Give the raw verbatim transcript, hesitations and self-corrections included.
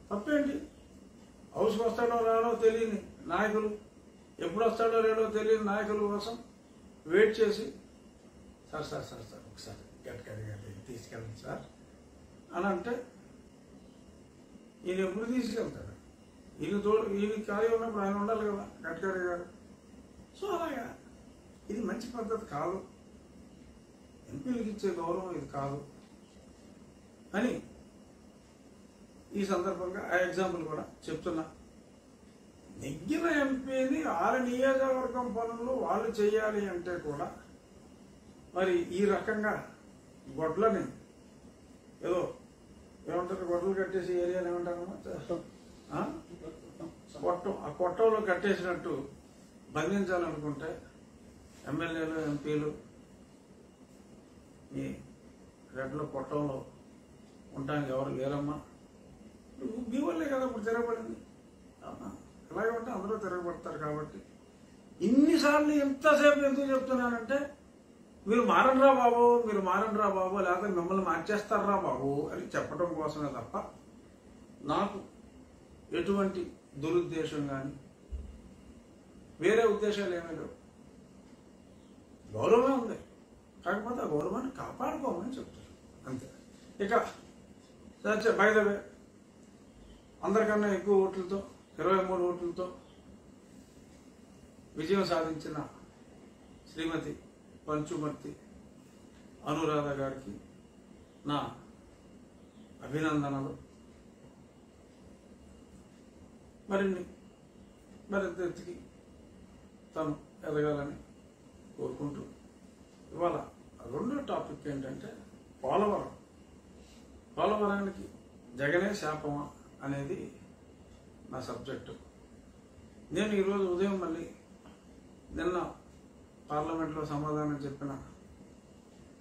తప్పేంటి? హౌస్కి వస్తాడో రాడో తెలియని నాయకులు, ఎప్పుడు వస్తాడో లేడో తెలియని నాయకుల కోసం వెయిట్ చేసి సార్ సార్ సార్ సార్ ఒకసారి గట్కరీ గారి తీసుకెళ్ళండి సార్ అని అంటే ఈయన ఎప్పుడు తీసుకెళ్తాడు? ఈయన తోడు ఈయన ఖాళీ ఉన్నప్పుడు ఆయన ఉండాలి కదా గట్కరీ గారు. సో అలాగా ఇది మంచి పద్ధతి కాదు, ఎంపీలకు ఇచ్చే గౌరవం ఇది కాదు అని ఈ సందర్భంగా ఆ ఎగ్జాంపుల్ కూడా చెప్తున్నా. నెగ్గిన ఎంపీని వాళ్ళ నియోజకవర్గం పనులు వాళ్ళు చేయాలి అంటే కూడా మరి ఈ రకంగా గొడ్లని ఏదో ఏమంటారు, గొడ్డలు కట్టేసి ఏరియాని ఏమంటారు, కొట్టం, ఆ కొట్టంలో కట్టేసినట్టు బంధించాలనుకుంటే ఎమ్మెల్యేలు ఎంపీలు ఈ రెడ్ల కొట్టంలో ఉండడానికి ఎవరు లేరమ్మా. మీ వల్లే కదా ఇప్పుడు తిరగబడింది. అలాగే ఉంటే అందరూ తిరగబడతారు. కాబట్టి ఇన్నిసార్లు ఎంతసేపు ఎందుకు చెప్తున్నానంటే మీరు మారండ్రా బాబు, మీరు మారండ్రా బాబు, లేకపోతే మిమ్మల్ని మార్చేస్తారా బాబు అని చెప్పడం కోసమే తప్ప నాకు ఎటువంటి దురుద్దేశం కానీ వేరే ఉద్దేశాలు ఏమీ లేవు. గౌరవమే ఉంది, కాకపోతే ఆ గౌరవాన్ని కాపాడుకోమని చెప్తారు అంతే. ఇక సరే బై ద వే అందరికన్నా ఎక్కువ ఓట్లతో ఇరవై మూడు ఓట్లతో విజయం సాధించిన శ్రీమతి పంచుమర్తి అనురాధ గారికి నా అభినందనలు. మరిన్ని మరింత ఎత్తుకి తను ఎదగాలని కోరుకుంటూ ఇవాళ రెండో టాపిక్ ఏంటంటే పోలవరం. పోలవరానికి జగనే శాపమా అనేది నా సబ్జెక్టు. నేను ఈరోజు ఉదయం మళ్ళీ నిన్న పార్లమెంట్లో సమాధానం చెప్పిన